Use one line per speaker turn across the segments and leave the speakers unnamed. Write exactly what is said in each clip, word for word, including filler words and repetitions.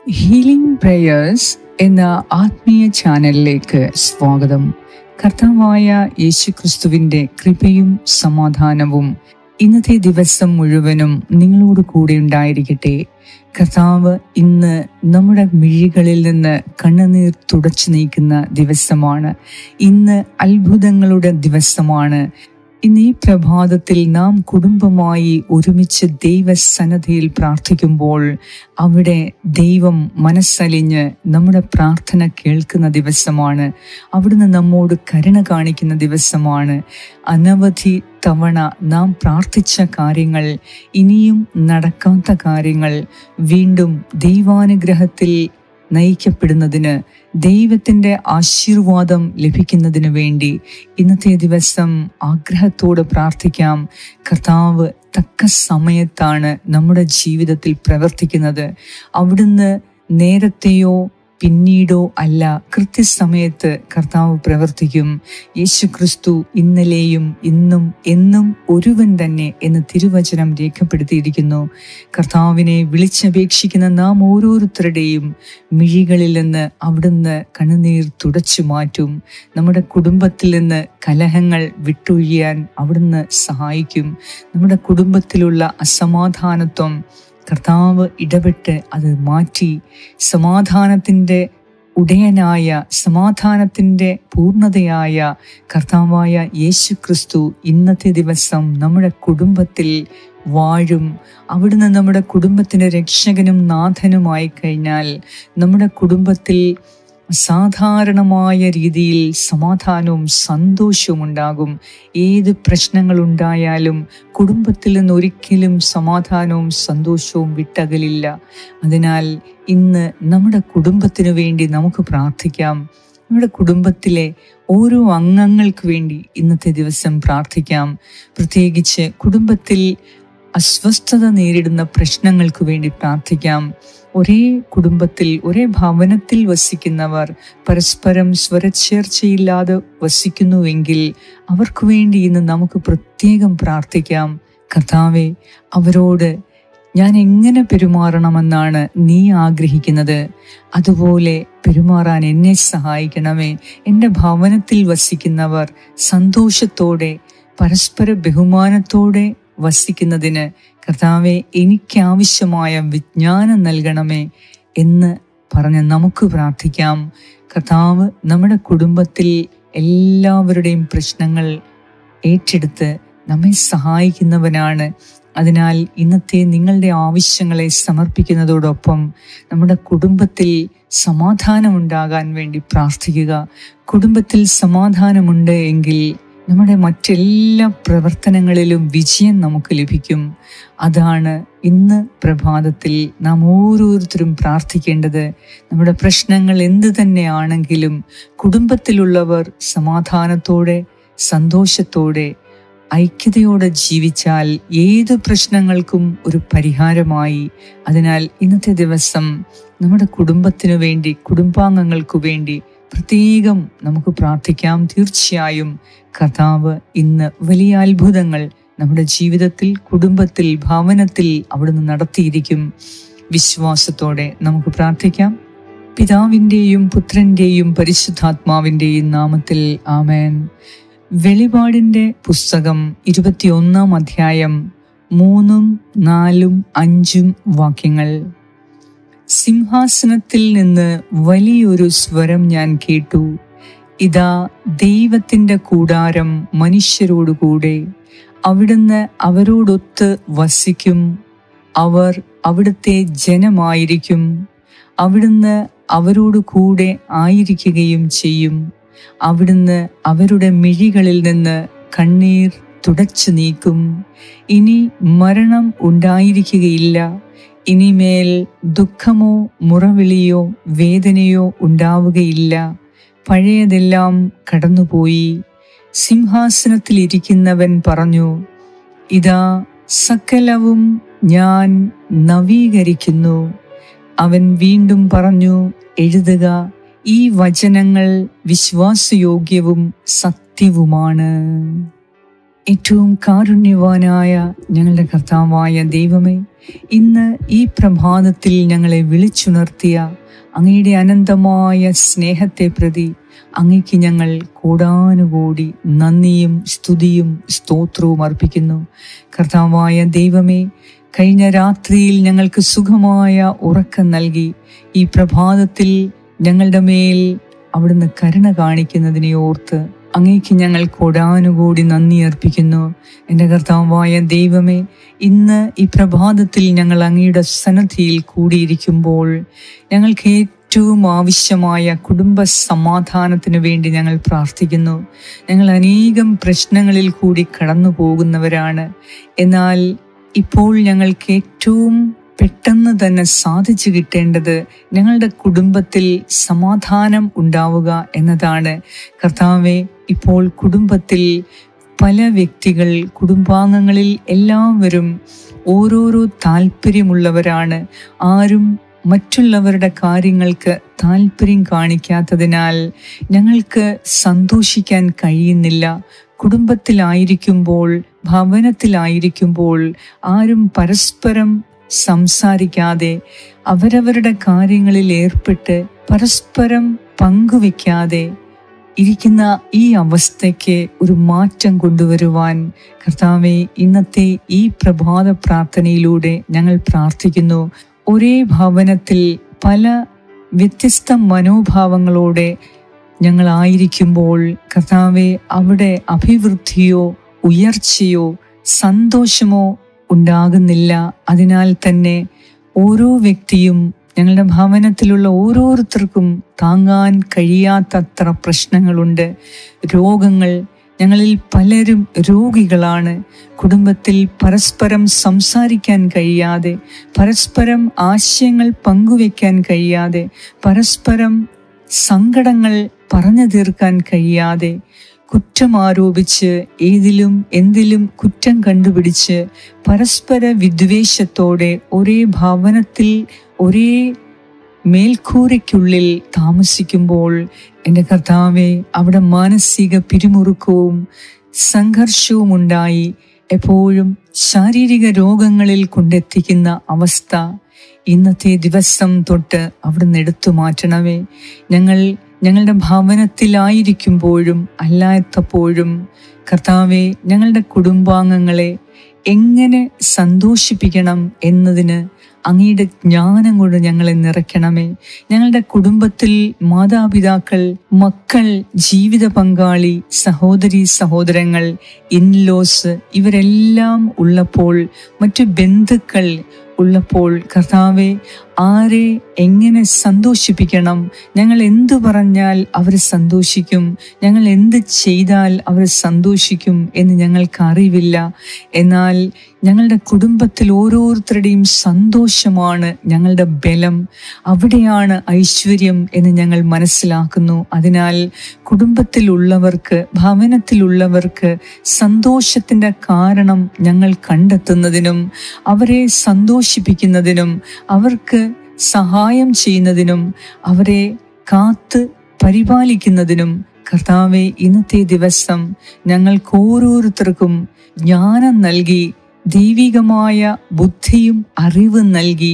Healing prayers എന്ന ആത്മീയ ചാനലിലേക്ക് സ്വാഗതം. കർത്താവായ യേശുക്രിസ്തുവിന്റെ കൃപയും സമാധാനവും ഇന്നത്തെ ദിവസം മുഴുവനും നിങ്ങളോട് കൂടെ ഉണ്ടായിരിക്കട്ടെ. കർത്താവ് ഇന്ന് നമ്മുടെ മിഴികളിൽ നിന്ന് കണ്ണുനീർ തുടച്ചു നീക്കുന്ന ദിവസമാണ്. ഇന്ന് അത്ഭുതങ്ങളുടെ ദിവസമാണ്. ഇന്ന് ഈ പ്രഭാതത്തിൽ നാം കുടുംബമായി ഒരുമിച്ച് ദൈവസന്നിധിയിൽ പ്രാർത്ഥിക്കുമ്പോൾ അവിടെ ദൈവം മനസ്സലിഞ്ഞ് നമ്മുടെ പ്രാർത്ഥന കേൾക്കുന്ന ദിവസമാണ്. അവിടുന്ന് നമ്മോട് കരുണ കാണിക്കുന്ന ദിവസമാണ്. അനവധി തവണ നാം പ്രാർത്ഥിച്ച കാര്യങ്ങൾ, ഇനിയും നടക്കാത്ത കാര്യങ്ങൾ വീണ്ടും ദൈവാനുഗ്രഹത്തിൽ നയിക്കപ്പെടുന്നതിന്, ദൈവത്തിൻ്റെ ആശീർവാദം ലഭിക്കുന്നതിന് വേണ്ടി ഇന്നത്തെ ദിവസം ആഗ്രഹത്തോടെ പ്രാർത്ഥിക്കാം. കർത്താവ് തക്ക സമയത്താണ് നമ്മുടെ ജീവിതത്തിൽ പ്രവർത്തിക്കുന്നത്. അവിടുന്ന് നേരത്തെയോ പിന്നീടോ അല്ല, കൃത്യസമയത്ത് കർത്താവ് പ്രവർത്തിക്കും. യേശുക്രിസ്തു ഇന്നലെയും ഇന്നും എന്നും ഒരുവൻ തന്നെ എന്ന് തിരുവചനം രേഖപ്പെടുത്തിയിരിക്കുന്നു. കർത്താവിനെ വിളിച്ചപേക്ഷിക്കുന്ന നാം ഓരോരുത്തരുടെയും മിഴികളിൽ നിന്ന് അവിടുന്ന് കണ്ണുനീർ തുടച്ചു മാറ്റും. നമ്മുടെ കുടുംബത്തിൽ നിന്ന് കലഹങ്ങൾ വിട്ടൊഴിയാൻ അവിടുന്ന് സഹായിക്കും. നമ്മുടെ കുടുംബത്തിലുള്ള അസമാധാനത്വം കർത്താവ് ഇടപെട്ട് അത് മാറ്റി സമാധാനത്തിൻ്റെ ഉടയനായ, സമാധാനത്തിൻ്റെ പൂർണ്ണതയായ കർത്താവായ യേശുക്രിസ്തു ഇന്നത്തെ ദിവസം നമ്മുടെ കുടുംബത്തിൽ വാഴും. അവിടുന്ന് നമ്മുടെ കുടുംബത്തിൻ്റെ രക്ഷകനും നാഥനുമായി കഴിഞ്ഞാൽ നമ്മുടെ കുടുംബത്തിൽ സാധാരണമായ രീതിയിൽ സമാധാനവും സന്തോഷവും ഉണ്ടാകും. ഏത് പ്രശ്നങ്ങളുണ്ടായാലും കുടുംബത്തിൽ നിന്ന് ഒരിക്കലും സമാധാനവും സന്തോഷവും വിട്ടകലില്ല. അതിനാൽ ഇന്ന് നമ്മുടെ കുടുംബത്തിനു വേണ്ടി നമുക്ക് പ്രാർത്ഥിക്കാം. നമ്മുടെ കുടുംബത്തിലെ ഓരോ അംഗങ്ങൾക്ക് വേണ്ടി ഇന്നത്തെ ദിവസം പ്രാർത്ഥിക്കാം. പ്രത്യേകിച്ച് കുടുംബത്തിൽ അസ്വസ്ഥത നേരിടുന്ന പ്രശ്നങ്ങൾക്ക് വേണ്ടി പ്രാർത്ഥിക്കാം. ഒരേ കുടുംബത്തിൽ, ഒരേ ഭവനത്തിൽ വസിക്കുന്നവർ പരസ്പരം സ്വരച്ചേർച്ചയില്ലാതെ വസിക്കുന്നുവെങ്കിൽ അവർക്ക് വേണ്ടി ഇന്ന് നമുക്ക് പ്രത്യേകം പ്രാർത്ഥിക്കാം. കർത്താവേ, അവരോട് ഞാൻ എങ്ങനെ പെരുമാറണമെന്നാണ് നീ ആഗ്രഹിക്കുന്നത്, അതുപോലെ പെരുമാറാൻ എന്നെ സഹായിക്കണമേ. എൻ്റെ ഭവനത്തിൽ വസിക്കുന്നവർ സന്തോഷത്തോടെ പരസ്പര ബഹുമാനത്തോടെ വസിക്കുന്നതിന് കർത്താവെ എനിക്കാവശ്യമായ വിജ്ഞാനം നൽകണമേ എന്ന് പറഞ്ഞ് നമുക്ക് പ്രാർത്ഥിക്കാം. കർത്താവ് നമ്മുടെ കുടുംബത്തിൽ എല്ലാവരുടെയും പ്രശ്നങ്ങൾ ഏറ്റെടുത്ത് നമ്മെ സഹായിക്കുന്നവനാണ്. അതിനാൽ ഇന്നത്തെ നിങ്ങളുടെ ആവശ്യങ്ങളെ സമർപ്പിക്കുന്നതോടൊപ്പം നമ്മുടെ കുടുംബത്തിൽ സമാധാനമുണ്ടാകാൻ വേണ്ടി പ്രാർത്ഥിക്കുക. കുടുംബത്തിൽ സമാധാനമുണ്ട് എങ്കിൽ നമ്മുടെ മറ്റെല്ലാ പ്രവർത്തനങ്ങളിലും വിജയം നമുക്ക് ലഭിക്കും. അതാണ് ഇന്ന് പ്രഭാതത്തിൽ നാം ഓരോരുത്തരും പ്രാർത്ഥിക്കേണ്ടത്. നമ്മുടെ പ്രശ്നങ്ങൾ എന്ത് തന്നെയാണെങ്കിലും കുടുംബത്തിലുള്ളവർ സമാധാനത്തോടെ, സന്തോഷത്തോടെ, ഐക്യതയോടെ ജീവിച്ചാൽ ഏത് പ്രശ്നങ്ങൾക്കും ഒരു പരിഹാരമായി. അതിനാൽ ഇന്നത്തെ ദിവസം നമ്മുടെ കുടുംബത്തിനു വേണ്ടി, കുടുംബാംഗങ്ങൾക്കു വേണ്ടി പ്രത്യേകം നമുക്ക് പ്രാർത്ഥിക്കാം. തീർച്ചയായും കർത്താവ് ഇന്ന് വലിയ അത്ഭുതങ്ങൾ നമ്മുടെ ജീവിതത്തിൽ, കുടുംബത്തിൽ, ഭവനത്തിൽ അവിടുന്ന് നടത്തിയിരിക്കും. വിശ്വാസത്തോടെ നമുക്ക് പ്രാർത്ഥിക്കാം. പിതാവിൻ്റെയും പുത്രൻ്റെയും പരിശുദ്ധാത്മാവിൻ്റെയും നാമത്തിൽ ആമേൻ. വെളിപാടിൻ്റെ പുസ്തകം ഇരുപത്തിയൊന്നാം അധ്യായം മൂന്നും നാലും അഞ്ചും വാക്യങ്ങൾ. സിംഹാസനത്തിൽ നിന്ന് വലിയൊരു സ്വരം ഞാൻ കേട്ടു. ഇതാ, ദൈവത്തിൻ്റെ കൂടാരം മനുഷ്യരോടുകൂടെ, അവിടുന്ന് അവരോടൊത്ത് വസിക്കും. അവർ അവിടുത്തെ ജനമായിരിക്കും. അവിടുന്ന് അവരോട് കൂടെ ആയിരിക്കുകയും ചെയ്യും. അവിടുന്ന് അവരുടെ മിഴികളിൽ നിന്ന് കണ്ണീർ തുടച്ചു നീക്കും. ഇനി മരണം ഉണ്ടായിരിക്കുകയില്ല. ഇനിമേൽ ദുഃഖമോ മുറവിളിയോ വേദനയോ ഉണ്ടാവുകയില്ല. പഴയതെല്ലാം കടന്നുപോയി. സിംഹാസനത്തിലിരിക്കുന്നവൻ പറഞ്ഞു, ഇതാ, സകലവും ഞാൻ നവീകരിക്കുന്നു. അവൻ വീണ്ടും പറഞ്ഞു, എഴുതുക, ഈ വചനങ്ങൾ വിശ്വാസയോഗ്യവും സത്യവുമാണ്. ഏറ്റവും കാരുണ്യവാനായ ഞങ്ങളുടെ കർത്താവായ ദൈവമേ, ഇന്ന് ഈ പ്രഭാതത്തിൽ ഞങ്ങളെ വിളിച്ചുണർത്തിയ അങ്ങയുടെ അനന്തമായ സ്നേഹത്തെ പ്രതി അങ്ങയ്ക്ക് ഞങ്ങൾ കോടാനുകോടി നന്ദിയും സ്തുതിയും സ്തോത്രവും അർപ്പിക്കുന്നു. കർത്താവായ ദൈവമേ, കഴിഞ്ഞ രാത്രിയിൽ ഞങ്ങൾക്ക് സുഖമായ ഉറക്കം നൽകി ഈ പ്രഭാതത്തിൽ ഞങ്ങളുടെ മേൽ അവിടുന്ന് കരുണ കാണിക്കുന്നതിനെ ഓർത്ത് അങ്ങേക്ക് ഞങ്ങൾ കോടാനുകൂടി നന്ദി അർപ്പിക്കുന്നു. എൻ്റെ കർത്താവായ ദൈവമേ, ഇന്ന് ഈ പ്രഭാതത്തിൽ ഞങ്ങൾ അങ്ങയുടെ സന്നിധിയിൽ കൂടിയിരിക്കുമ്പോൾ ഞങ്ങൾക്ക് ഏറ്റവും ആവശ്യമായ കുടുംബ സമാധാനത്തിന് വേണ്ടി ഞങ്ങൾ പ്രാർത്ഥിക്കുന്നു. ഞങ്ങൾ അനേകം പ്രശ്നങ്ങളിൽ കൂടി കടന്നു പോകുന്നവരാണ്. എന്നാൽ ഇപ്പോൾ ഞങ്ങൾക്ക് ഏറ്റവും പെട്ടെന്ന് തന്നെ സാധിച്ചു കിട്ടേണ്ടത് ഞങ്ങളുടെ കുടുംബത്തിൽ സമാധാനം ഉണ്ടാവുക എന്നതാണ്. കർത്താവെ, ഇപ്പോൾ കുടുംബത്തിൽ പല വ്യക്തികൾ, കുടുംബാംഗങ്ങളിൽ എല്ലാവരും ഓരോരോ താല്പര്യമുള്ളവരാണ്. ആരും മറ്റുള്ളവരുടെ കാര്യങ്ങൾക്ക് താല്പര്യം കാണിക്കാത്തതിനാൽ ഞങ്ങൾക്ക് സന്തോഷിക്കാൻ കഴിയുന്നില്ല. കുടുംബത്തിലായിരിക്കുമ്പോൾ, ഭവനത്തിലായിരിക്കുമ്പോൾ ആരും പരസ്പരം സംസാരിക്കാതെ, അവരവരുടെ കാര്യങ്ങളിൽ ഏർപ്പെട്ട് പരസ്പരം പങ്കുവെക്കാതെ ഇരിക്കുന്ന ഈ അവസ്ഥയ്ക്ക് ഒരു മാറ്റം കൊണ്ടുവരുവാൻ കർത്താവെ, ഇന്നത്തെ ഈ പ്രഭാത പ്രാർത്ഥനയിലൂടെ ഞങ്ങൾ പ്രാർത്ഥിക്കുന്നു. ഒരേ ഭവനത്തിൽ പല വ്യത്യസ്ത മനോഭാവങ്ങളോടെ ഞങ്ങളായിരിക്കുമ്പോൾ കർത്താവെ, അവിടെ അഭിവൃദ്ധിയോ ഉയർച്ചയോ സന്തോഷമോ ഉണ്ടാകുന്നില്ല. അതിനാൽ തന്നെ ഓരോ വ്യക്തിയും, ഞങ്ങളുടെ ഭവനത്തിലുള്ള ഓരോരുത്തർക്കും താങ്ങാൻ കഴിയാത്തത്ര പ്രശ്നങ്ങളുണ്ട്, രോഗങ്ങൾ. ഞങ്ങളിൽ പലരും രോഗികളാണ്. കുടുംബത്തിൽ പരസ്പരം സംസാരിക്കാൻ കഴിയാതെ, പരസ്പരം ആശയങ്ങൾ പങ്കുവെക്കാൻ കഴിയാതെ, പരസ്പരം സങ്കടങ്ങൾ പറഞ്ഞു തീർക്കാൻ കഴിയാതെ, കുറ്റം ആരോപിച്ച് ഏതിലും എന്തിലും കുറ്റം കണ്ടുപിടിച്ച് പരസ്പര വിദ്വേഷത്തോടെ ഒരേ ഭവനത്തിൽ ഒരേ മേൽക്കൂരയ്ക്കുള്ളിൽ താമസിക്കുമ്പോൾ എൻ്റെ കർത്താവെ, അവിടെ മാനസിക പിരിമുറുക്കവും സംഘർഷവും ഉണ്ടായി എപ്പോഴും ശാരീരിക രോഗങ്ങളിൽ കൊണ്ടെത്തിക്കുന്ന അവസ്ഥ ഇന്നത്തെ ദിവസം തൊട്ട് അവിടുന്ന് എടുത്തു മാറ്റണമേ. ഞങ്ങൾ ഞങ്ങളുടെ ഭവനത്തിലായിരിക്കുമ്പോഴും അല്ലാത്തപ്പോഴും കർത്താവെ, ഞങ്ങളുടെ കുടുംബാംഗങ്ങളെ എങ്ങനെ സന്തോഷിപ്പിക്കണം എന്നതിന് അങ്ങയുടെ ജ്ഞാനം കൊണ്ട് ഞങ്ങളെ നിറയ്ക്കണമേ. ഞങ്ങളുടെ കുടുംബത്തിൽ മാതാപിതാക്കൾ, മക്കൾ, ജീവിത പങ്കാളി, സഹോദരി സഹോദരങ്ങൾ, ഇൻലോസ് ഇവരെല്ലാം ഉള്ളപ്പോൾ, മറ്റു ബന്ധുക്കൾ ഉള്ളപ്പോൾ കർത്താവെ, ആരെ എങ്ങനെ സന്തോഷിപ്പിക്കണം, ഞങ്ങൾ എന്തു പറഞ്ഞാൽ അവർ സന്തോഷിക്കും, ഞങ്ങൾ എന്ത് ചെയ്താൽ അവർ സന്തോഷിക്കും എന്ന് ഞങ്ങൾക്ക് അറിവില്ല. എന്നാൽ ഞങ്ങളുടെ കുടുംബത്തിൽ ഓരോരുത്തരുടെയും സന്തോഷമാണ് ഞങ്ങളുടെ ബലം, അവിടെയാണ് ഐശ്വര്യം എന്ന് ഞങ്ങൾ മനസ്സിലാക്കുന്നു. അതിനാൽ കുടുംബത്തിലുള്ളവർക്ക്, ഭവനത്തിലുള്ളവർക്ക് സന്തോഷത്തിൻ്റെ കാരണം ഞങ്ങൾ കണ്ടെത്തുന്നതിനും അവരെ സന്തോഷിപ്പിക്കുന്നതിനും അവർക്ക് സഹായം ചെയ്യുന്നതിനും അവരെ കാത്ത് പരിപാലിക്കുന്നതിനും കർത്താവെ, ഇന്നത്തെ ദിവസം ഞങ്ങൾക്ക് ഓരോരുത്തർക്കും ജ്ഞാനം നൽകി, ദൈവികമായ ബുദ്ധിയും അറിവും നൽകി,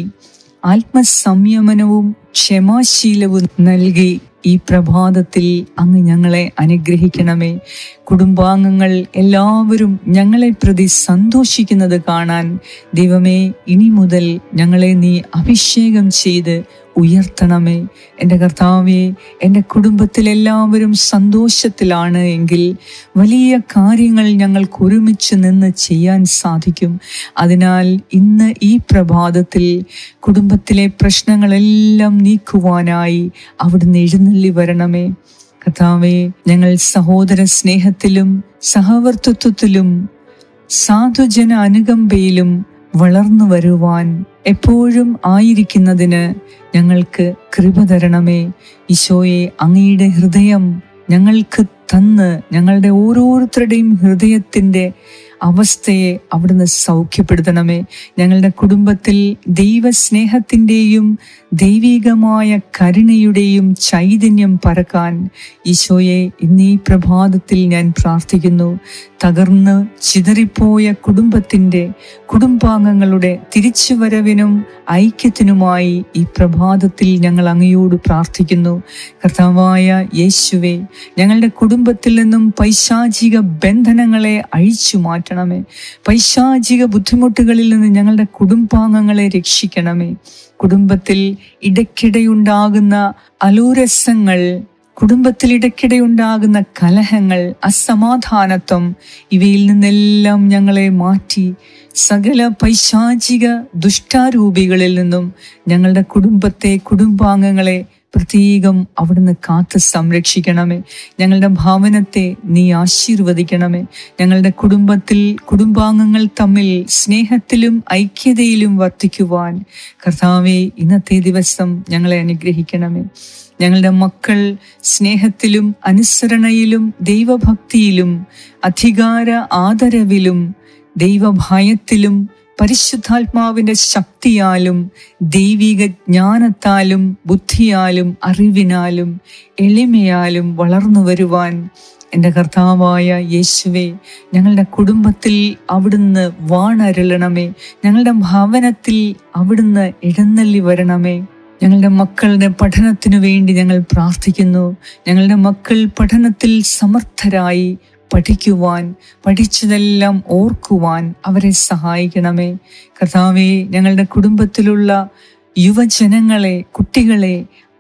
ആത്മസംയമനവും ക്ഷമാശീലവും നൽകി ഈ പ്രഭാതത്തിൽ അങ്ങ് ഞങ്ങളെ അനുഗ്രഹിക്കണമേ. കുടുംബാംഗങ്ങൾ എല്ലാവരും ഞങ്ങളെ പ്രതി സന്തോഷിക്കുന്നത് കാണാൻ ദൈവമേ, ഇനി മുതൽ ഞങ്ങളെ നീ അഭിഷേകം ചെയ്ത് ഉയർത്തണമേ. എൻ്റെ കർത്താവേ, എൻ്റെ കുടുംബത്തിലെല്ലാവരും സന്തോഷത്തിലാണ് എങ്കിൽ വലിയ കാര്യങ്ങൾ ഞങ്ങൾക്ക് ഒരുമിച്ച് നിന്ന് ചെയ്യാൻ സാധിക്കും. അതിനാൽ ഇന്ന് ഈ പ്രഭാതത്തിൽ കുടുംബത്തിലെ പ്രശ്നങ്ങളെല്ലാം നീക്കുവാനായി അവിടുന്ന് എഴുന്നള്ളി വരണമേ. കർത്താവേ, ഞങ്ങൾ സഹോദര സ്നേഹത്തിലും സഹവർത്തിത്വത്തിലും സാധുജന അനുകമ്പയിലും വളർന്നു വരുവാൻ എപ്പോഴും ആയിരിക്കുന്നതിന് ഞങ്ങൾക്ക് കൃപ തരണമേ. ഈശോയെ, അങ്ങയുടെ ഹൃദയം ഞങ്ങൾക്ക് തന്ന് ഞങ്ങളുടെ ഓരോരുത്തരുടെയും ഹൃദയത്തിൻ്റെ അവസ്ഥയെ അവിടുന്ന് സൗഖ്യപ്പെടുത്തണമേ. ഞങ്ങളുടെ കുടുംബത്തിൽ ദൈവസ്നേഹത്തിൻ്റെയും ദൈവികമായ കരുണയുടെയും ചൈതന്യം പരക്കാൻ ഈശോയെ ഇന്നീ പ്രഭാതത്തിൽ ഞാൻ പ്രാർത്ഥിക്കുന്നു. തകർന്ന് ചിതറിപ്പോയ കുടുംബത്തിൻ്റെ കുടുംബാംഗങ്ങളുടെ തിരിച്ചുവരവിനും ഐക്യത്തിനുമായി ഈ പ്രഭാതത്തിൽ ഞങ്ങൾ അങ്ങയോട് പ്രാർത്ഥിക്കുന്നു. കർത്താവായ യേശുവേ, ഞങ്ങളുടെ കുടുംബത്തിൽ നിന്നും പൈശാചിക ബന്ധനങ്ങളെ അഴിച്ചു മാറ്റണമേ. പൈശാചിക ബുദ്ധിമുട്ടുകളിൽ നിന്ന് ഞങ്ങളുടെ കുടുംബാംഗങ്ങളെ രക്ഷിക്കണമേ. കുടുംബത്തിൽ ഇടയ്ക്കിടെയുണ്ടാകുന്ന അലോരസങ്ങൾ, കുടുംബത്തിൽ ഇടയ്ക്കിടെയുണ്ടാകുന്ന കലഹങ്ങൾ, അസമാധാനത്വം, ഇവയിൽ നിന്നെല്ലാം ഞങ്ങളെ മാറ്റി സകല പൈശാചിക ദുഷ്ടാരൂപികളിൽ നിന്നും ഞങ്ങളുടെ കുടുംബത്തെ, കുടുംബാംഗങ്ങളെ പ്രത്യേകം അവിടുന്ന് കാത്ത് സംരക്ഷിക്കണമേ. ഞങ്ങളുടെ ഭവനത്തെ നീ ആശീർവദിക്കണമേ. ഞങ്ങളുടെ കുടുംബത്തിൽ കുടുംബാംഗങ്ങൾ തമ്മിൽ സ്നേഹത്തിലും ഐക്യതയിലും വർദ്ധിക്കുവാൻ കർത്താവേ ഇന്നത്തെ ദിവസം ഞങ്ങളെ അനുഗ്രഹിക്കണമേ. ഞങ്ങളുടെ മക്കൾ സ്നേഹത്തിലും അനുസരണയിലും ദൈവഭക്തിയിലും അധികാര ആദരവിലും ദൈവഭയത്തിലും പരിശുദ്ധാത്മാവിന്റെ ശക്തിയാലും ദൈവിക ജ്ഞാനത്താലും ബുദ്ധിയാലും അറിവിനാലും എളിമയാലും വളർന്നു വരുവാൻ എൻ്റെ കർത്താവായ യേശുവേ, ഞങ്ങളുടെ കുടുംബത്തിൽ അവിടുന്ന് വാണരുളണമേ. ഞങ്ങളുടെ ഭവനത്തിൽ അവിടുന്ന് എഴുന്നള്ളി വരണമേ. ഞങ്ങളുടെ മക്കളുടെ പഠനത്തിനു വേണ്ടി ഞങ്ങൾ പ്രാർത്ഥിക്കുന്നു. ഞങ്ങളുടെ മക്കൾ പഠനത്തിൽ സമർത്ഥരായി പഠിക്കുവാൻ, പഠിച്ചതെല്ലാം ഓർക്കുവാൻ അവരെ സഹായിക്കണമേ. കർത്താവേ, ഞങ്ങളുടെ കുടുംബത്തിലുള്ള യുവജനങ്ങളെ, കുട്ടികളെ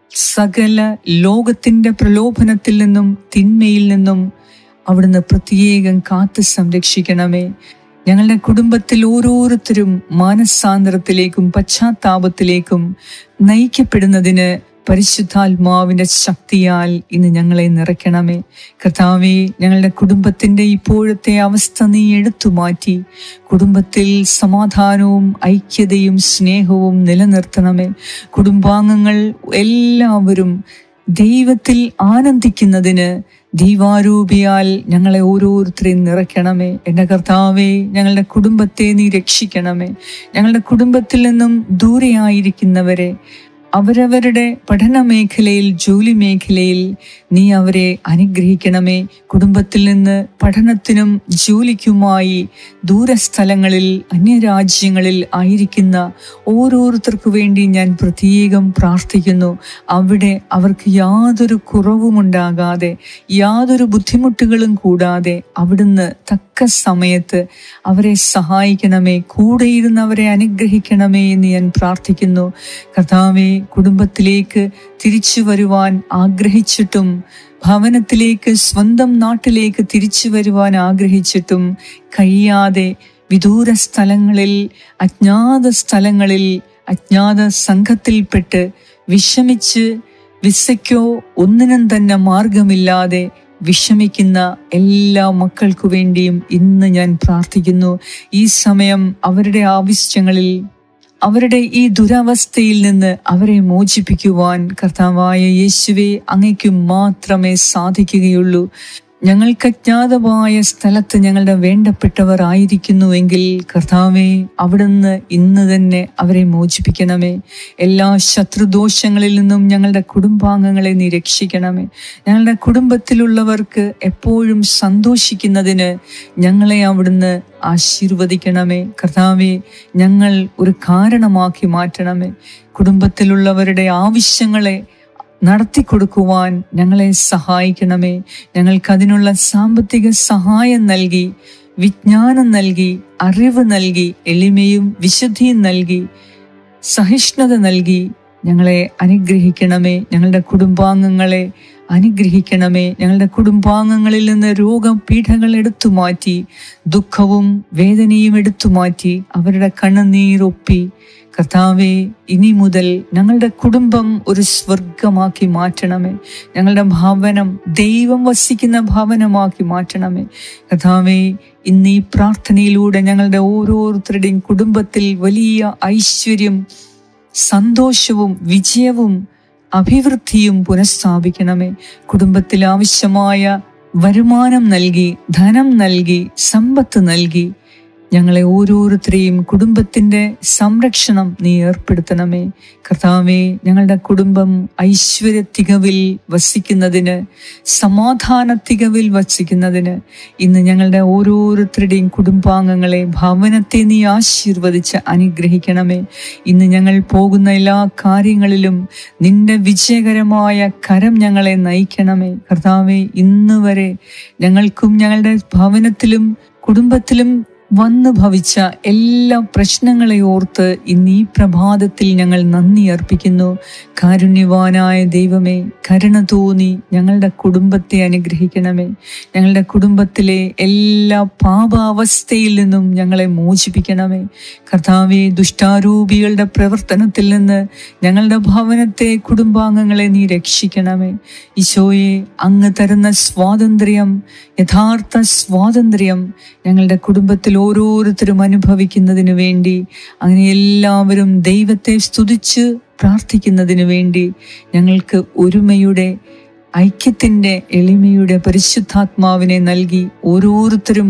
സകല ലോകത്തിൻ്റെ പ്രലോഭനത്തിൽ നിന്നും തിന്മയിൽ നിന്നും അവിടുന്ന് പ്രത്യേകം കാത്ത് സംരക്ഷിക്കണമേ. ഞങ്ങളുടെ കുടുംബത്തിൽ ഓരോരുത്തരും മാനസാന്തരത്തിലേക്കും പശ്ചാത്താപത്തിലേക്കും നയിക്കപ്പെടുന്നതിന് പരിശുദ്ധാത്മാവിന്റെ ശക്തിയാൽ ഇന്ന് ഞങ്ങളെ നിറയ്ക്കണമേ. കർത്താവേ, ഞങ്ങളുടെ കുടുംബത്തിന്റെ ഇപ്പോഴത്തെ അവസ്ഥ നീ എടുത്തു മാറ്റി കുടുംബത്തിൽ സമാധാനവും ഐക്യതയും സ്നേഹവും നിലനിർത്തണമേ. കുടുംബാംഗങ്ങൾ എല്ലാവരും ദൈവത്തിൽ ആനന്ദിക്കുന്നതിന് ദൈവാരൂപിയാൽ ഞങ്ങളെ ഓരോരുത്തരെയും നിറയ്ക്കണമേ. എൻ്റെ കർത്താവേ, ഞങ്ങളുടെ കുടുംബത്തെ നീ രക്ഷിക്കണമേ. ഞങ്ങളുടെ കുടുംബത്തിൽ നിന്നും ദൂരെയായിരിക്കുന്നവരെ അവരവരുടെ പഠന മേഖലയിൽ, ജോലി മേഖലയിൽ നീ അവരെ അനുഗ്രഹിക്കണമേ. കുടുംബത്തിൽ നിന്ന് പഠനത്തിനും ജോലിക്കുമായി ദൂരസ്ഥലങ്ങളിൽ, അന്യരാജ്യങ്ങളിൽ ആയിരിക്കുന്ന ഓരോരുത്തർക്കു വേണ്ടി ഞാൻ പ്രത്യേകം പ്രാർത്ഥിക്കുന്നു. അവിടെ അവർക്ക് യാതൊരു കുറവുമുണ്ടാകാതെ, യാതൊരു ബുദ്ധിമുട്ടുകളും കൂടാതെ അവിടുന്ന് തക്ക സമയത്ത് അവരെ സഹായിക്കണമേ. കൂടെയിരുന്ന് അവരെ അനുഗ്രഹിക്കണമേ എന്ന് ഞാൻ പ്രാർത്ഥിക്കുന്നു. കർത്താവേ, കുടുംബത്തിലേക്ക് തിരിച്ചു വരുവാൻ ആഗ്രഹിച്ചിട്ടും ഭവനത്തിലേക്ക്, സ്വന്തം നാട്ടിലേക്ക് തിരിച്ചു വരുവാൻ ആഗ്രഹിച്ചിട്ടും കഴിയാതെ വിദൂര സ്ഥലങ്ങളിൽ, അജ്ഞാത സ്ഥലങ്ങളിൽ, അജ്ഞാത സംഘത്തിൽപ്പെട്ട് വിഷമിച്ച് വിസയ്ക്കോ ഒന്നിനും തന്നെ മാർഗമില്ലാതെ വിഷമിക്കുന്ന എല്ലാ മക്കൾക്കു വേണ്ടിയും ഇന്ന് ഞാൻ പ്രാർത്ഥിക്കുന്നു. ഈ സമയം അവരുടെ ആവശ്യങ്ങളിൽ, അവരുടെ ഈ ദുരവസ്ഥയിൽ നിന്ന് അവരെ മോചിപ്പിക്കുവാൻ കർത്താവായ യേശുവേ, അങ്ങയ്ക്ക് മാത്രമേ സാധിക്കുകയുള്ളൂ. ഞങ്ങൾക്ക് അജ്ഞാതമായ സ്ഥലത്ത് ഞങ്ങളുടെ വേണ്ടപ്പെട്ടവർ ആയിരിക്കുന്നുവെങ്കിൽ കർത്താവേ, അവിടുന്ന് ഇന്ന് തന്നെ അവരെ മോചിപ്പിക്കണമേ. എല്ലാ ശത്രുദോഷങ്ങളിൽ നിന്നും ഞങ്ങളുടെ കുടുംബാംഗങ്ങളെ നീ രക്ഷിക്കണമേ. ഞങ്ങളുടെ കുടുംബത്തിലുള്ളവർക്ക് എപ്പോഴും സന്തോഷിക്കുന്നതിന് ഞങ്ങളെ അവിടുന്ന് ആശീർവദിക്കണമേ. കർത്താവേ, ഞങ്ങൾ ഒരു കാരണമാക്കി മാറ്റണമേ. കുടുംബത്തിലുള്ളവരുടെ ആവശ്യങ്ങളെ നടത്തിക്കൊടുക്കുവാൻ ഞങ്ങളെ സഹായിക്കണമേ. ഞങ്ങൾക്കതിനുള്ള സാമ്പത്തിക സഹായം നൽകി, വിജ്ഞാനം നൽകി, അറിവ് നൽകി, എളിമയും വിശുദ്ധിയും നൽകി, സഹിഷ്ണുത നൽകി ഞങ്ങളെ അനുഗ്രഹിക്കണമേ. ഞങ്ങളുടെ കുടുംബാംഗങ്ങളെ അനുഗ്രഹിക്കണമേ. ഞങ്ങളുടെ കുടുംബാംഗങ്ങളിൽ നിന്ന് രോഗപീഠകൾ എടുത്തു മാറ്റി, ദുഃഖവും വേദനയും എടുത്തു മാറ്റി, അവരുടെ കണ്ണുനീരൊപ്പി കർത്താവേ, ഇനി മുതൽ ഞങ്ങളുടെ കുടുംബം ഒരു സ്വർഗമാക്കി മാറ്റണമേ. ഞങ്ങളുടെ ഭവനം ദൈവം വസിക്കുന്ന ഭവനമാക്കി മാറ്റണമേ. കർത്താവേ, ഇന്ന് ഈ പ്രാർത്ഥനയിലൂടെ ഞങ്ങളുടെ ഓരോരുത്തരുടെയും കുടുംബത്തിൽ വലിയ ഐശ്വര്യം, സന്തോഷവും വിജയവും അഭിവൃദ്ധിയും പുനഃസ്ഥാപിക്കണമേ. കുടുംബത്തിൽ ആവശ്യമായ വരുമാനം നൽകി, ധനം നൽകി, സമ്പത്ത് നൽകി ഞങ്ങളെ ഓരോരുത്തരെയും കുടുംബത്തിൻ്റെ സംരക്ഷണം നീ ഏർപ്പെടുത്തണമേ. കർത്താവേ, ഞങ്ങളുടെ കുടുംബം ഐശ്വര്യ തികവിൽ വസിക്കുന്നതിന്, സമാധാന തികവിൽ വസിക്കുന്നതിന് ഇന്ന് ഞങ്ങളുടെ ഓരോരുത്തരുടെയും കുടുംബാംഗങ്ങളെ, ഭവനത്തെ നീ ആശീർവദിച്ച് അനുഗ്രഹിക്കണമേ. ഇന്ന് ഞങ്ങൾ പോകുന്ന എല്ലാ കാര്യങ്ങളിലും നിന്റെ വിജയകരമായ കരം ഞങ്ങളെ നയിക്കണമേ. കർത്താവേ, ഇന്ന് വരെ ഞങ്ങൾക്കും ഞങ്ങളുടെ ഭവനത്തിലും കുടുംബത്തിലും വന്നു ഭവിച്ച എല്ലാ പ്രശ്നങ്ങളെ ഓർത്ത് ഇന്ന് ഈ പ്രഭാതത്തിൽ ഞങ്ങൾ നന്ദി അർപ്പിക്കുന്നു. കാരുണ്യവാനായ ദൈവമേ, കരുണ തോന്നി ഞങ്ങളുടെ കുടുംബത്തെ അനുഗ്രഹിക്കണമേ. ഞങ്ങളുടെ കുടുംബത്തിലെ എല്ലാ പാപാവസ്ഥയിൽ നിന്നും ഞങ്ങളെ മോചിപ്പിക്കണമേ. കർത്താവേ, ദുഷ്ടാരൂപികളുടെ പ്രവർത്തനത്തിൽ നിന്ന് ഞങ്ങളുടെ ഭവനത്തെ, കുടുംബാംഗങ്ങളെ നീ രക്ഷിക്കണമേ. ഈശോയെ, അങ്ങ് തരുന്ന സ്വാതന്ത്ര്യം, യഥാർത്ഥ സ്വാതന്ത്ര്യം ഞങ്ങളുടെ കുടുംബത്തിൽ ഓരോരുത്തരും അനുഭവിക്കുന്നതിന് വേണ്ടി, അങ്ങനെ എല്ലാവരും ദൈവത്തെ സ്തുതിച്ച് പ്രാർത്ഥിക്കുന്നതിന് വേണ്ടി ഞങ്ങൾക്ക് ഒരുമയുടെ, ഐക്യത്തിൻ്റെ, എളിമയുടെ പരിശുദ്ധാത്മാവിനെ നൽകി ഓരോരുത്തരും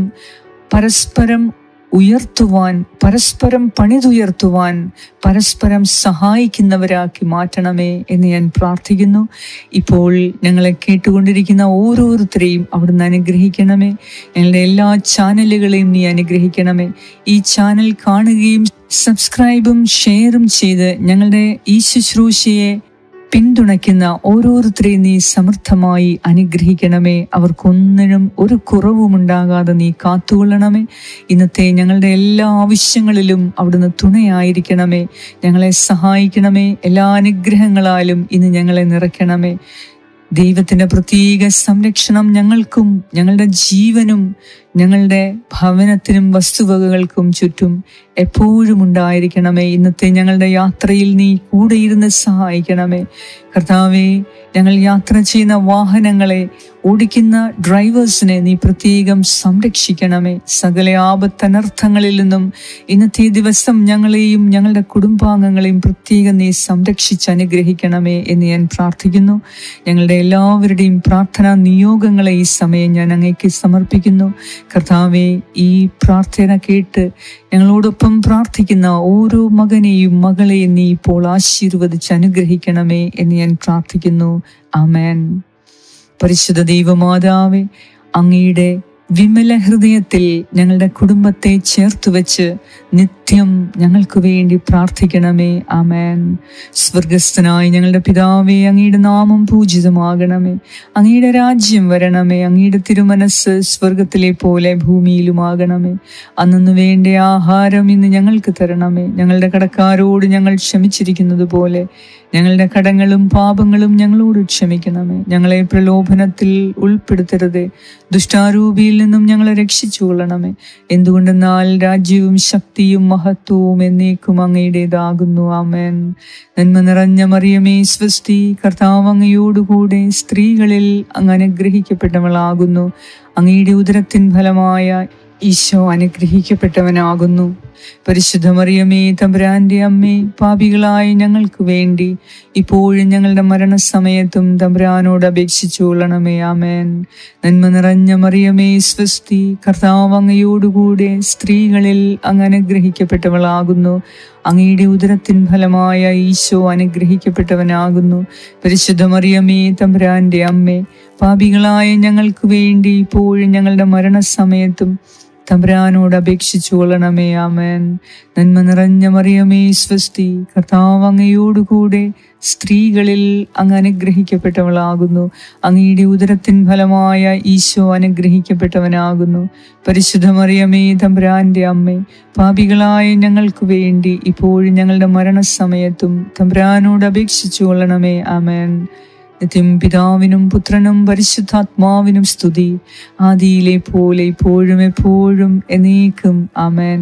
പരസ്പരം ഉയർത്തുവാൻ, പരസ്പരം പണിതുയർത്തുവാൻ, പരസ്പരം സഹായിക്കുന്നവരാക്കി മാറ്റണമേ എന്ന് ഞാൻ പ്രാർത്ഥിക്കുന്നു. ഇപ്പോൾ ഞങ്ങളെ കേട്ടുകൊണ്ടിരിക്കുന്ന ഓരോരുത്തരെയും അവിടുന്ന് അനുഗ്രഹിക്കണമേ. ഞങ്ങളുടെ എല്ലാ ചാനലുകളെയും നീ അനുഗ്രഹിക്കണമേ. ഈ ചാനൽ കാണുകയും സബ്സ്ക്രൈബും ഷെയറും ചെയ്ത് ഞങ്ങളുടെ ഈ ശുശ്രൂഷയെ പിന്തുണയ്ക്കുന്ന ഓരോരുത്തരെയും നീ സമൃദ്ധമായി അനുഗ്രഹിക്കണമേ. അവർക്കൊന്നിനും ഒരു കുറവുമുണ്ടാകാതെ നീ കാത്തുകൊള്ളണമേ. ഇന്നത്തെ ഞങ്ങളുടെ എല്ലാ ആവശ്യങ്ങളിലും അവിടുന്ന് തുണയായിരിക്കണമേ. ഞങ്ങളെ സഹായിക്കണമേ. എല്ലാ അനുഗ്രഹങ്ങളാലും ഇന്ന് ഞങ്ങളെ നിറയ്ക്കണമേ. ദൈവത്തിൻ്റെ പ്രത്യേക സംരക്ഷണം ഞങ്ങൾക്കും ഞങ്ങളുടെ ജീവനും ഞങ്ങളുടെ ഭവനത്തിനും വസ്തുവകകൾക്കും ചുറ്റും എപ്പോഴും ഉണ്ടായിരിക്കണമേ. ഇന്നത്തെ ഞങ്ങളുടെ യാത്രയിൽ നീ കൂടെയിരുന്ന് സഹായിക്കണമേ. കർത്താവേ, ഞങ്ങൾ യാത്ര ചെയ്യുന്ന വാഹനങ്ങളെ ഓടിക്കുന്ന ഡ്രൈവേഴ്സിനെ നീ പ്രത്യേകം സംരക്ഷിക്കണമേ. സകല ആപത്തനർത്ഥങ്ങളിൽ നിന്നും ഇന്നത്തെ ദിവസം ഞങ്ങളെയും ഞങ്ങളുടെ കുടുംബാംഗങ്ങളെയും പ്രത്യേകം നീ സംരക്ഷിച്ച് അനുഗ്രഹിക്കണമേ എന്ന് ഞാൻ പ്രാർത്ഥിക്കുന്നു. ഞങ്ങളുടെ എല്ലാവരുടെയും പ്രാർത്ഥനാ നിയോഗങ്ങളെ ഈ സമയം ഞാൻ അങ്ങേക്ക് സമർപ്പിക്കുന്നു. കർത്താവേ, ഈ പ്രാർത്ഥന കേട്ട് ഞങ്ങളോടൊപ്പം പ്രാർത്ഥിക്കുന്ന ഓരോ മകനെയും മകളെയും നീ ഇപ്പോൾ ആശീർവദിച്ച് അനുഗ്രഹിക്കണമേ എന്ന് ഞാൻ പ്രാർത്ഥിക്കുന്നു. ആമേൻ. പരിശുദ്ധ ദൈവമാതാവേ, അങ്ങയുടെ വിമല ഹൃദയത്തിൽ ഞങ്ങളുടെ കുടുംബത്തെ ചേർത്ത് വെച്ച് നിത്യം ഞങ്ങൾക്ക് വേണ്ടി പ്രാർത്ഥിക്കണമേ. ആമേൻ. സ്വർഗസ്ഥനായ ഞങ്ങളുടെ പിതാവേ, അങ്ങയുടെ നാമം പൂജിതമാകണമേ. അങ്ങയുടെ രാജ്യം വരണമേ. അങ്ങയുടെ തിരുമനസ് സ്വർഗത്തിലെ പോലെ ഭൂമിയിലുമാകണമേ. അന്നു വേണ്ട ആഹാരം ഇന്ന് ഞങ്ങൾക്ക് തരണമേ. ഞങ്ങളുടെ കടക്കാരോട് ഞങ്ങൾ ക്ഷമിച്ചിരിക്കുന്നത് പോലെ ഞങ്ങളുടെ കടങ്ങളും പാപങ്ങളും ഞങ്ങളോട് ക്ഷമിക്കണമേ. ഞങ്ങളെ പ്രലോഭനത്തിൽ ഉൾപ്പെടുത്തരുതേ, ദുഷ്ടാരൂപിയിൽ നിന്നും ഞങ്ങളെ രക്ഷിച്ചു കൊള്ളണമേ. എന്തുകൊണ്ടെന്നാൽ രാജ്യവും ശക്തിയും മഹത്വവും എന്നേക്കും അങ്ങയുടേതാകുന്നു. ആമേൻ. നന്മ നിറഞ്ഞ മറിയമേ, സ്വസ്തി, കർത്താവ് അങ്ങയോടുകൂടെ സ്ത്രീകളിൽ അങ്ങ് അനുഗ്രഹിക്കപ്പെട്ടവളാകുന്നു. അങ്ങയുടെ ഉദരത്തിൻ ഫലമായ ഈശോ അനുഗ്രഹിക്കപ്പെട്ടവനാകുന്നു. പരിശുദ്ധ മറിയമേ, തമ്പുരാന്റെ അമ്മേ, പാപികളായ ഞങ്ങൾക്ക് വേണ്ടി ഇപ്പോഴും ഞങ്ങളുടെ മരണസമയത്തും തമ്പുരാനോട് അപേക്ഷിച്ചു കൊള്ളണമേ. ആമേൻ. നന്മ നിറഞ്ഞ മറിയമേ, സ്വസ്തി, കർത്താവ് അങ്ങയോടുകൂടെ സ്ത്രീകളിൽ അങ്ങ് അനുഗ്രഹിക്കപ്പെട്ടവളാകുന്നു. അങ്ങയുടെ ഉദരത്തിൻ ഫലമായ ഈശോ അനുഗ്രഹിക്കപ്പെട്ടവനാകുന്നു. പരിശുദ്ധ മറിയമേ, തമ്പുരാന്റെ അമ്മേ, പാപികളായ ഞങ്ങൾക്ക് വേണ്ടി ഇപ്പോഴും ഞങ്ങളുടെ മരണസമയത്തും തമ്പുരാനോട് അപേക്ഷിച്ചു കൊള്ളണമേ. ആമേൻ. നന്മ നിറഞ്ഞ മറിയമേ, സ്വസ്തി, കർത്താവ് അങ്ങയോടുകൂടെ സ്ത്രീകളിൽ അങ്ങ് അനുഗ്രഹിക്കപ്പെട്ടവളാകുന്നു. അങ്ങയുടെ ഉദരത്തിൻ ഫലമായ ഈശോ അനുഗ്രഹിക്കപ്പെട്ടവനാകുന്നു. പരിശുദ്ധ മറിയമേ, തമ്പുരാന്റെ അമ്മേ, പാപികളായ ഞങ്ങൾക്ക് വേണ്ടി ഇപ്പോഴും ഞങ്ങളുടെ മരണസമയത്തും തമ്പുരാനോട് അപേക്ഷിച്ചു കൊള്ളണമേ. ആമേൻ. നിത്യം പിതാവിനും പുത്രനും പരിശുദ്ധാത്മാവിനും സ്തുതി, ആദിയിലെ പോലെ ഇപ്പോഴും എപ്പോഴും എന്നേക്കും. ആമേൻ.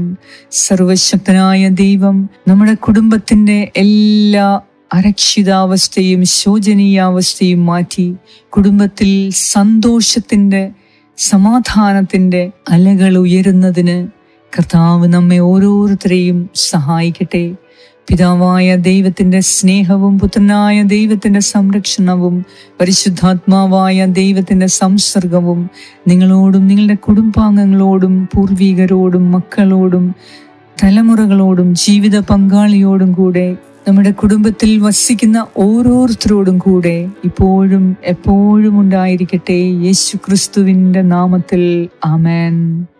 സർവശക്തനായ ദൈവം നമ്മുടെ കുടുംബത്തിന്റെ എല്ലാ അരക്ഷിതാവസ്ഥയും ശോചനീയാവസ്ഥയും മാറ്റി കുടുംബത്തിൽ സന്തോഷത്തിന്റെ, സമാധാനത്തിന്റെ അലകൾ ഉയരുന്നതിന് കർത്താവ് നമ്മെ ഓരോരുത്തരെയും സഹായിക്കട്ടെ. പിതാവായ ദൈവത്തിൻ്റെ സ്നേഹവും പുത്രനായ ദൈവത്തിൻ്റെ സംരക്ഷണവും പരിശുദ്ധാത്മാവായ ദൈവത്തിൻ്റെ സംസർഗവും നിങ്ങളോടും നിങ്ങളുടെ കുടുംബാംഗങ്ങളോടും പൂർവികരോടും മക്കളോടും തലമുറകളോടും ജീവിത പങ്കാളിയോടും കൂടെ നമ്മുടെ കുടുംബത്തിൽ വസിക്കുന്ന ഓരോരുത്തരോടും കൂടെ ഇപ്പോഴും എപ്പോഴും ഉണ്ടായിരിക്കട്ടെ. യേശു ക്രിസ്തുവിൻ്റെ നാമത്തിൽ ആമേൻ.